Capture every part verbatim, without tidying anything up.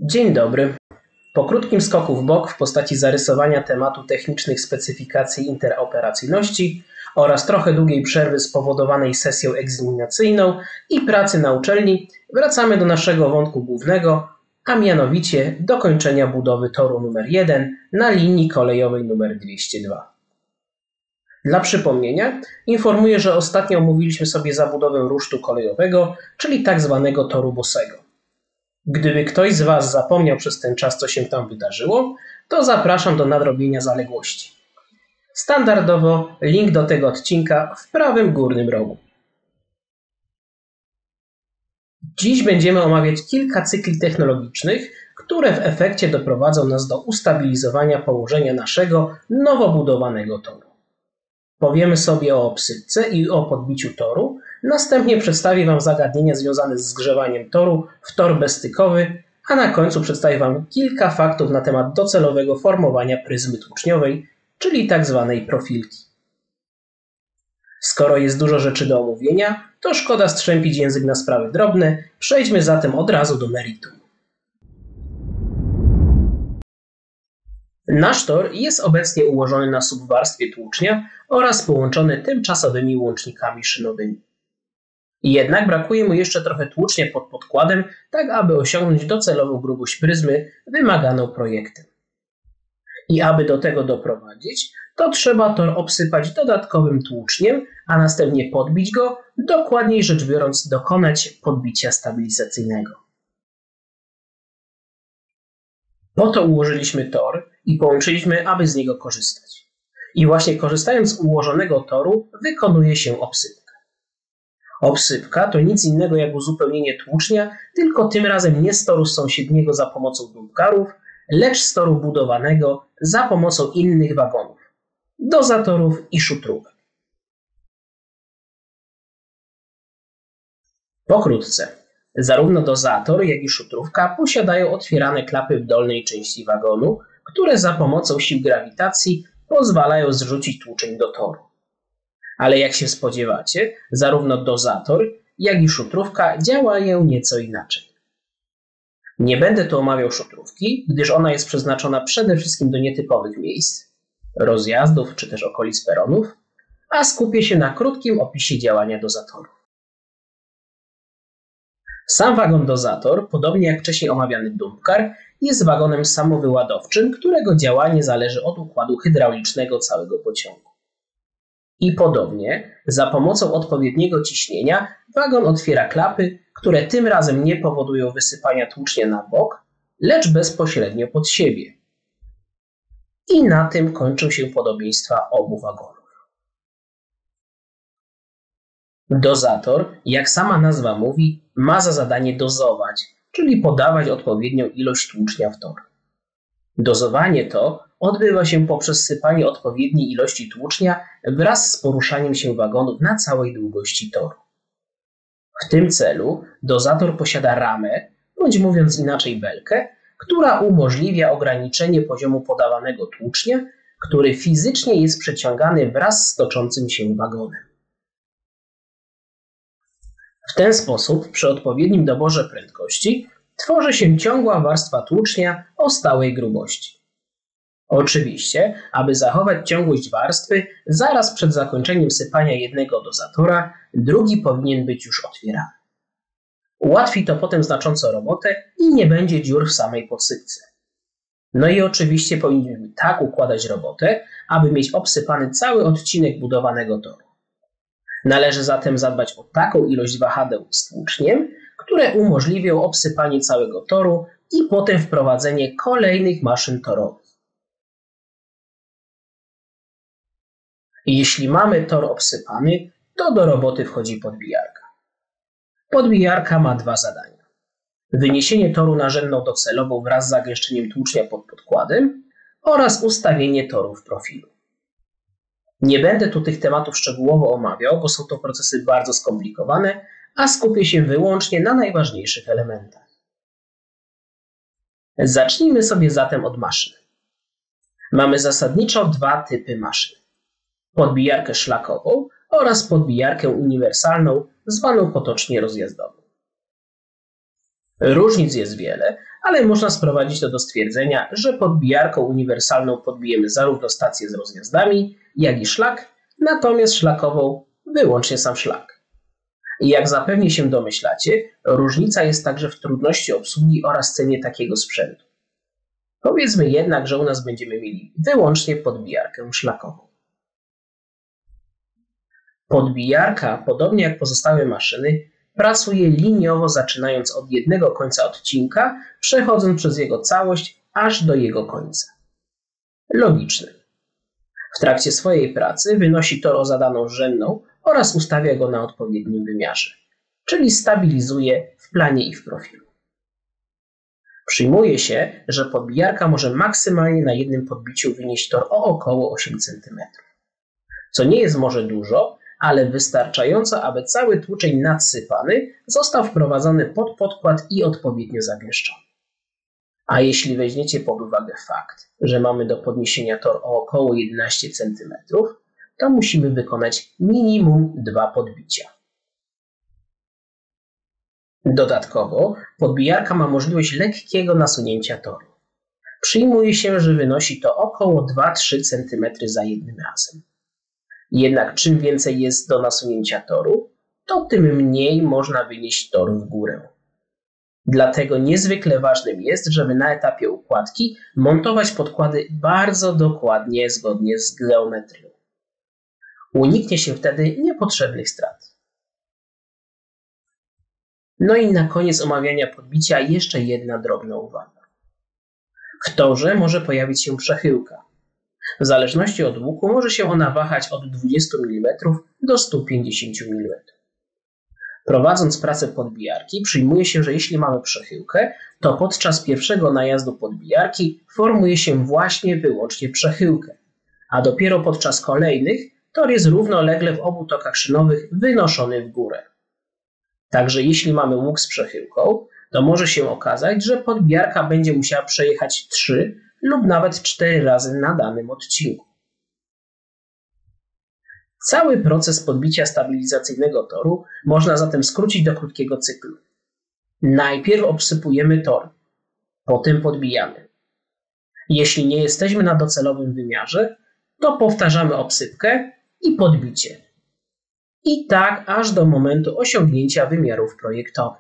Dzień dobry. Po krótkim skoku w bok w postaci zarysowania tematu technicznych specyfikacji interoperacyjności oraz trochę długiej przerwy spowodowanej sesją egzaminacyjną i pracy na uczelni wracamy do naszego wątku głównego, a mianowicie dokończenia budowy toru numer jeden na linii kolejowej numer dwieście dwa. Dla przypomnienia informuję, że ostatnio omówiliśmy sobie zabudowę rusztu kolejowego, czyli tak zwanego toru bosego. Gdyby ktoś z Was zapomniał przez ten czas, co się tam wydarzyło, to zapraszam do nadrobienia zaległości. Standardowo link do tego odcinka w prawym górnym rogu. Dziś będziemy omawiać kilka cykli technologicznych, które w efekcie doprowadzą nas do ustabilizowania położenia naszego nowo budowanego toru. Powiemy sobie o obsypce i o podbiciu toru, następnie przedstawię Wam zagadnienia związane z zgrzewaniem toru w tor bezstykowy, a na końcu przedstawię Wam kilka faktów na temat docelowego formowania pryzmy tłuczniowej, czyli tak zwanej profilki. Skoro jest dużo rzeczy do omówienia, to szkoda strzępić język na sprawy drobne, przejdźmy zatem od razu do meritum. Nasz tor jest obecnie ułożony na subwarstwie tłucznia oraz połączony tymczasowymi łącznikami szynowymi. Jednak brakuje mu jeszcze trochę tłucznia pod podkładem, tak aby osiągnąć docelową grubość pryzmy wymaganą projektem. I aby do tego doprowadzić, to trzeba tor obsypać dodatkowym tłuczniem, a następnie podbić go, dokładniej rzecz biorąc dokonać podbicia stabilizacyjnego. Po to ułożyliśmy tor i połączyliśmy, aby z niego korzystać. I właśnie korzystając z ułożonego toru wykonuje się obsypka. Obsypka to nic innego jak uzupełnienie tłucznia, tylko tym razem nie z toru sąsiedniego za pomocą dumpkarów, lecz z toru budowanego za pomocą innych wagonów, dozatorów i szutrówek. Pokrótce, zarówno dozator, jak i szutrówka posiadają otwierane klapy w dolnej części wagonu, które za pomocą sił grawitacji pozwalają zrzucić tłuczeń do toru. Ale jak się spodziewacie, zarówno dozator, jak i szutrówka działają nieco inaczej. Nie będę tu omawiał szutrówki, gdyż ona jest przeznaczona przede wszystkim do nietypowych miejsc, rozjazdów czy też okolic peronów, a skupię się na krótkim opisie działania dozatoru. Sam wagon dozator, podobnie jak wcześniej omawiany dumpkar, jest wagonem samowyładowczym, którego działanie zależy od układu hydraulicznego całego pociągu. I podobnie, za pomocą odpowiedniego ciśnienia wagon otwiera klapy, które tym razem nie powodują wysypania tłucznia na bok, lecz bezpośrednio pod siebie. I na tym kończą się podobieństwa obu wagonów. Dozator, jak sama nazwa mówi, ma za zadanie dozować, czyli podawać odpowiednią ilość tłucznia w tor. Dozowanie to odbywa się poprzez sypanie odpowiedniej ilości tłucznia wraz z poruszaniem się wagonów na całej długości toru. W tym celu dozator posiada ramę, bądź mówiąc inaczej belkę, która umożliwia ograniczenie poziomu podawanego tłucznia, który fizycznie jest przeciągany wraz z toczącym się wagonem. W ten sposób przy odpowiednim doborze prędkości tworzy się ciągła warstwa tłucznia o stałej grubości. Oczywiście, aby zachować ciągłość warstwy, zaraz przed zakończeniem sypania jednego dozatora, drugi powinien być już otwierany. Ułatwi to potem znacząco robotę i nie będzie dziur w samej podsypce. No i oczywiście powinniśmy tak układać robotę, aby mieć obsypany cały odcinek budowanego toru. Należy zatem zadbać o taką ilość wahadeł z tłuczniem, które umożliwią obsypanie całego toru i potem wprowadzenie kolejnych maszyn torowych. Jeśli mamy tor obsypany, to do roboty wchodzi podbijarka. Podbijarka ma dwa zadania. Wyniesienie toru na rzędną docelową wraz z zagęszczeniem tłucznia pod podkładem oraz ustawienie toru w profilu. Nie będę tu tych tematów szczegółowo omawiał, bo są to procesy bardzo skomplikowane, a skupię się wyłącznie na najważniejszych elementach. Zacznijmy sobie zatem od maszyn. Mamy zasadniczo dwa typy maszyn. Podbijarkę szlakową oraz podbijarkę uniwersalną, zwaną potocznie rozjazdową. Różnic jest wiele, ale można sprowadzić to do stwierdzenia, że podbijarką uniwersalną podbijemy zarówno stację z rozjazdami, jak i szlak, natomiast szlakową wyłącznie sam szlak. I jak zapewne się domyślacie, różnica jest także w trudności obsługi oraz cenie takiego sprzętu. Powiedzmy jednak, że u nas będziemy mieli wyłącznie podbijarkę szlakową. Podbijarka, podobnie jak pozostałe maszyny, pracuje liniowo, zaczynając od jednego końca odcinka, przechodząc przez jego całość aż do jego końca. Logiczne. W trakcie swojej pracy wynosi tor o zadaną rzędną oraz ustawia go na odpowiednim wymiarze, czyli stabilizuje w planie i w profilu. Przyjmuje się, że podbijarka może maksymalnie na jednym podbiciu wynieść tor o około osiem centymetrów, co nie jest może dużo, ale wystarczająco, aby cały tłuczeń nadsypany został wprowadzony pod podkład i odpowiednio zagęszczony. A jeśli weźmiecie pod uwagę fakt, że mamy do podniesienia tor o około jedenaście centymetrów, to musimy wykonać minimum dwa podbicia. Dodatkowo podbijarka ma możliwość lekkiego nasunięcia toru. Przyjmuje się, że wynosi to około dwa do trzech centymetrów za jednym razem. Jednak czym więcej jest do nasunięcia toru, to tym mniej można wynieść toru w górę. Dlatego niezwykle ważnym jest, żeby na etapie układki montować podkłady bardzo dokładnie zgodnie z geometrią. Uniknie się wtedy niepotrzebnych strat. No i na koniec omawiania podbicia jeszcze jedna drobna uwaga. W torze może pojawić się przechyłka. W zależności od łuku może się ona wahać od dwudziestu milimetrów do stu pięćdziesięciu milimetrów. Prowadząc pracę podbijarki, przyjmuje się, że jeśli mamy przechyłkę, to podczas pierwszego najazdu podbijarki formuje się właśnie wyłącznie przechyłkę, a dopiero podczas kolejnych tor jest równolegle w obu tokach szynowych wynoszony w górę. Także jeśli mamy łuk z przechyłką, to może się okazać, że podbijarka będzie musiała przejechać trzy lub nawet cztery razy na danym odcinku. Cały proces podbicia stabilizacyjnego toru można zatem skrócić do krótkiego cyklu. Najpierw obsypujemy tor, potem podbijamy. Jeśli nie jesteśmy na docelowym wymiarze, to powtarzamy obsypkę i podbicie. I tak aż do momentu osiągnięcia wymiarów projektowych.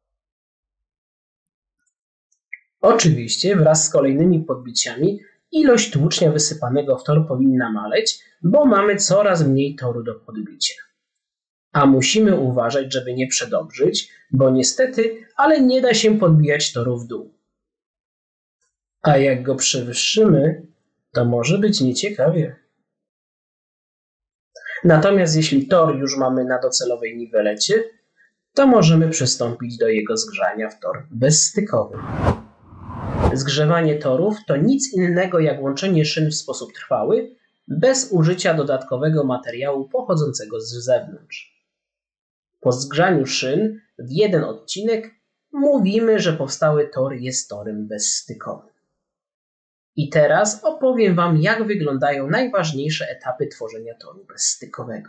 Oczywiście wraz z kolejnymi podbiciami ilość tłucznia wysypanego w tor powinna maleć, bo mamy coraz mniej toru do podbicia. A musimy uważać, żeby nie przedobrzyć, bo niestety, ale nie da się podbijać toru w dół. A jak go przewyższymy, to może być nieciekawie. Natomiast jeśli tor już mamy na docelowej niwelecie, to możemy przystąpić do jego zgrzania w tor bezstykowy. Zgrzewanie torów to nic innego jak łączenie szyn w sposób trwały, bez użycia dodatkowego materiału pochodzącego z zewnątrz. Po zgrzaniu szyn w jeden odcinek mówimy, że powstały tor jest torem bezstykowym. I teraz opowiem Wam, jak wyglądają najważniejsze etapy tworzenia toru bezstykowego.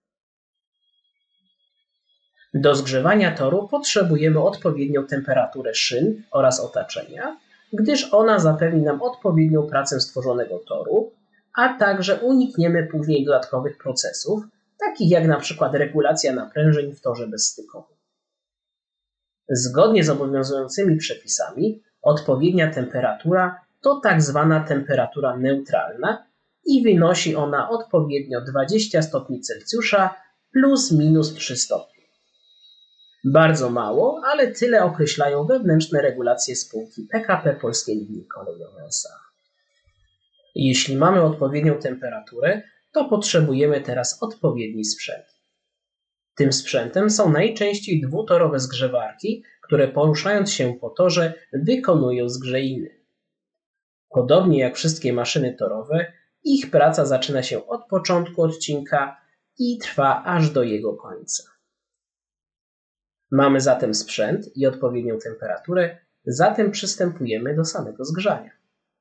Do zgrzewania toru potrzebujemy odpowiednią temperaturę szyn oraz otaczenia, gdyż ona zapewni nam odpowiednią pracę stworzonego toru, a także unikniemy później dodatkowych procesów, takich jak na przykład regulacja naprężeń w torze bezstykowym. Zgodnie z obowiązującymi przepisami, odpowiednia temperatura to tak zwana temperatura neutralna i wynosi ona odpowiednio dwadzieścia stopni Celsjusza plus minus trzy stopnie. Bardzo mało, ale tyle określają wewnętrzne regulacje spółki P K P Polskie Linie Kolejowe S A. Jeśli mamy odpowiednią temperaturę, to potrzebujemy teraz odpowiedni sprzęt. Tym sprzętem są najczęściej dwutorowe zgrzewarki, które poruszając się po torze wykonują zgrzeiny. Podobnie jak wszystkie maszyny torowe, ich praca zaczyna się od początku odcinka i trwa aż do jego końca. Mamy zatem sprzęt i odpowiednią temperaturę, zatem przystępujemy do samego zgrzania.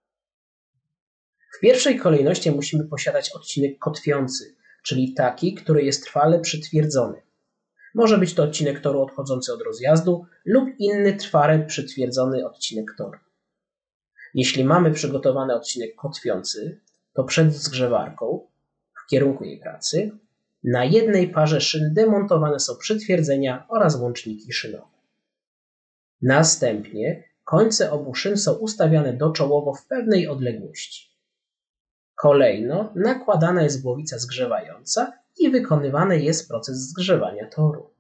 W pierwszej kolejności musimy posiadać odcinek kotwiący, czyli taki, który jest trwale przytwierdzony. Może być to odcinek toru odchodzący od rozjazdu lub inny trwale przytwierdzony odcinek toru. Jeśli mamy przygotowany odcinek kotwiący, to przed zgrzewarką, w kierunku jej pracy, na jednej parze szyn demontowane są przytwierdzenia oraz łączniki szynowe. Następnie końce obu szyn są ustawiane doczołowo w pewnej odległości. Kolejno nakładana jest głowica zgrzewająca i wykonywany jest proces zgrzewania toru.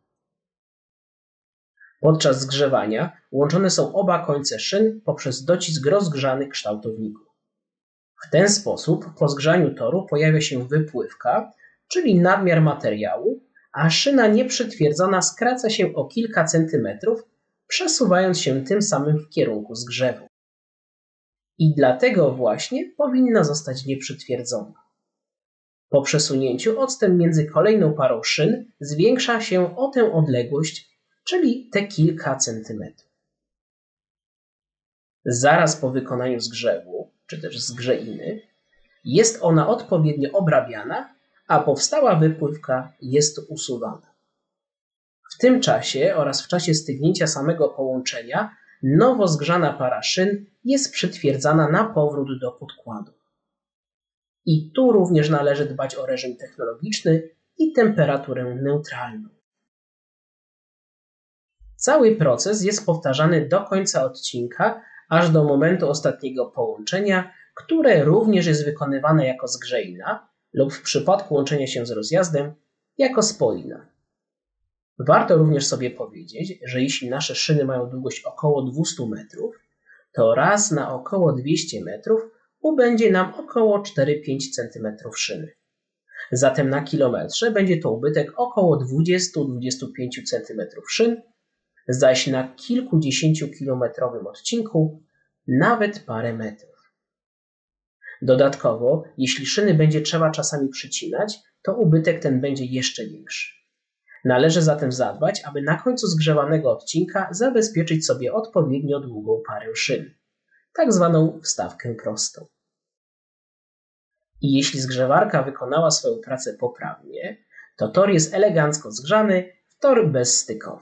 Podczas zgrzewania łączone są oba końce szyn poprzez docisk rozgrzanych kształtowników. W ten sposób po zgrzaniu toru pojawia się wypływka, czyli nadmiar materiału, a szyna nieprzytwierdzona skraca się o kilka centymetrów, przesuwając się tym samym w kierunku zgrzewu. I dlatego właśnie powinna zostać nieprzytwierdzona. Po przesunięciu odstęp między kolejną parą szyn zwiększa się o tę odległość, czyli te kilka centymetrów. Zaraz po wykonaniu zgrzewu, czy też zgrzeiny, jest ona odpowiednio obrabiana, a powstała wypływka jest usuwana. W tym czasie oraz w czasie stygnięcia samego połączenia nowo zgrzana para szyn jest przytwierdzana na powrót do podkładu. I tu również należy dbać o reżim technologiczny i temperaturę neutralną. Cały proces jest powtarzany do końca odcinka, aż do momentu ostatniego połączenia, które również jest wykonywane jako zgrzeina lub w przypadku łączenia się z rozjazdem jako spoina. Warto również sobie powiedzieć, że jeśli nasze szyny mają długość około dwieście metrów, to raz na około dwieście metrów ubędzie nam około cztery do pięciu centymetrów szyny. Zatem na kilometrze będzie to ubytek około dwadzieścia do dwudziestu pięciu centymetrów szyn, zaś na kilkudziesięciokilometrowym odcinku nawet parę metrów. Dodatkowo, jeśli szyny będzie trzeba czasami przycinać, to ubytek ten będzie jeszcze większy. Należy zatem zadbać, aby na końcu zgrzewanego odcinka zabezpieczyć sobie odpowiednio długą parę szyn, tak zwaną wstawkę prostą. I jeśli zgrzewarka wykonała swoją pracę poprawnie, to tor jest elegancko zgrzany w tor bezstykowy.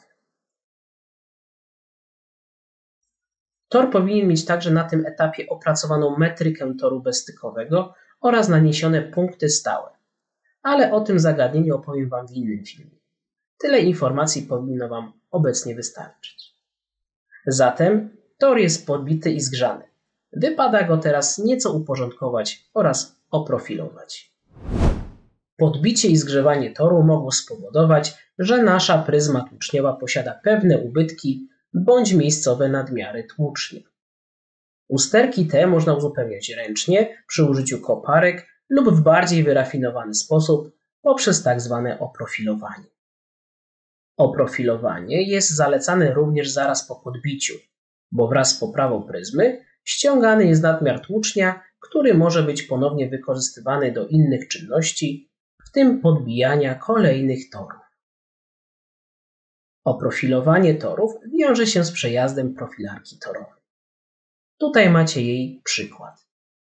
Tor powinien mieć także na tym etapie opracowaną metrykę toru bezstykowego oraz naniesione punkty stałe, ale o tym zagadnieniu opowiem Wam w innym filmie. Tyle informacji powinno Wam obecnie wystarczyć. Zatem tor jest podbity i zgrzany. Wypada go teraz nieco uporządkować oraz oprofilować. Podbicie i zgrzewanie toru mogło spowodować, że nasza pryzma tłuczniowa posiada pewne ubytki bądź miejscowe nadmiary tłucznia. Usterki te można uzupełniać ręcznie przy użyciu koparek lub w bardziej wyrafinowany sposób poprzez tak zwane oprofilowanie. Oprofilowanie jest zalecane również zaraz po podbiciu, bo wraz z poprawą pryzmy ściągany jest nadmiar tłucznia, który może być ponownie wykorzystywany do innych czynności, w tym podbijania kolejnych torów. Oprofilowanie torów wiąże się z przejazdem profilarki torowej. Tutaj macie jej przykład.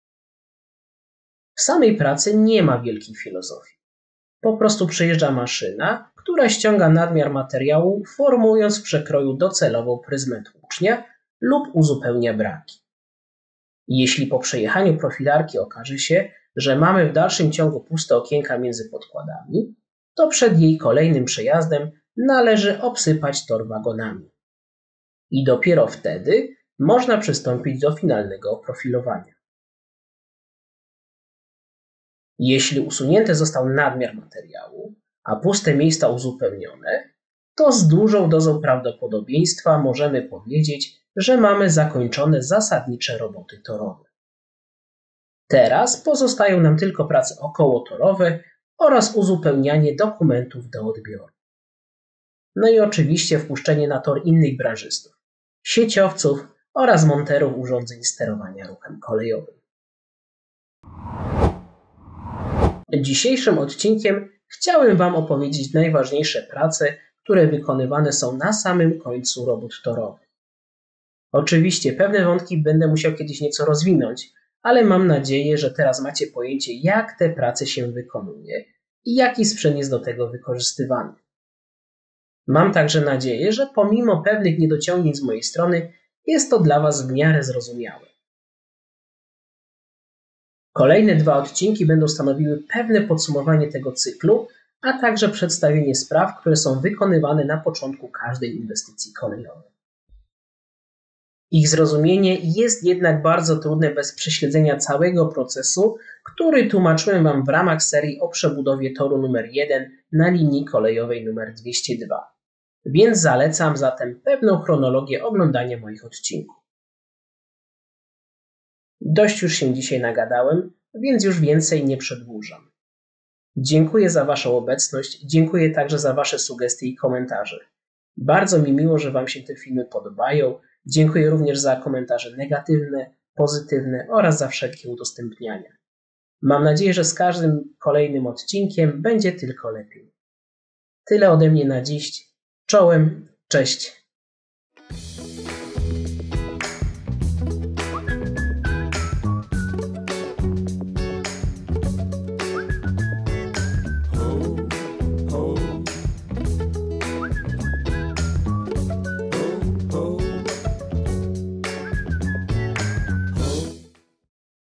W samej pracy nie ma wielkiej filozofii. Po prostu przyjeżdża maszyna, która ściąga nadmiar materiału, formując w przekroju docelową pryzmę tłucznia lub uzupełnia braki. Jeśli po przejechaniu profilarki okaże się, że mamy w dalszym ciągu puste okienka między podkładami, to przed jej kolejnym przejazdem należy obsypać tor wagonami. I dopiero wtedy można przystąpić do finalnego oprofilowania. Jeśli usunięty został nadmiar materiału, a puste miejsca uzupełnione, to z dużą dozą prawdopodobieństwa możemy powiedzieć, że mamy zakończone zasadnicze roboty torowe. Teraz pozostają nam tylko prace okołotorowe oraz uzupełnianie dokumentów do odbioru. No i oczywiście wpuszczenie na tor innych branżystów, sieciowców oraz monterów urządzeń sterowania ruchem kolejowym. Dzisiejszym odcinkiem chciałem Wam opowiedzieć najważniejsze prace, które wykonywane są na samym końcu robót torowych. Oczywiście pewne wątki będę musiał kiedyś nieco rozwinąć, ale mam nadzieję, że teraz macie pojęcie, jak te prace się wykonuje i jaki sprzęt jest do tego wykorzystywany. Mam także nadzieję, że pomimo pewnych niedociągnięć z mojej strony jest to dla Was w miarę zrozumiałe. Kolejne dwa odcinki będą stanowiły pewne podsumowanie tego cyklu, a także przedstawienie spraw, które są wykonywane na początku każdej inwestycji kolejowej. Ich zrozumienie jest jednak bardzo trudne bez prześledzenia całego procesu, który tłumaczyłem Wam w ramach serii o przebudowie toru numer jeden na linii kolejowej numer dwieście dwa. Więc zalecam zatem pewną chronologię oglądania moich odcinków. Dość już się dzisiaj nagadałem, więc już więcej nie przedłużam. Dziękuję za Waszą obecność, dziękuję także za Wasze sugestie i komentarze. Bardzo mi miło, że Wam się te filmy podobają. Dziękuję również za komentarze negatywne, pozytywne oraz za wszelkie udostępniania. Mam nadzieję, że z każdym kolejnym odcinkiem będzie tylko lepiej. Tyle ode mnie na dziś. Czołem, cześć.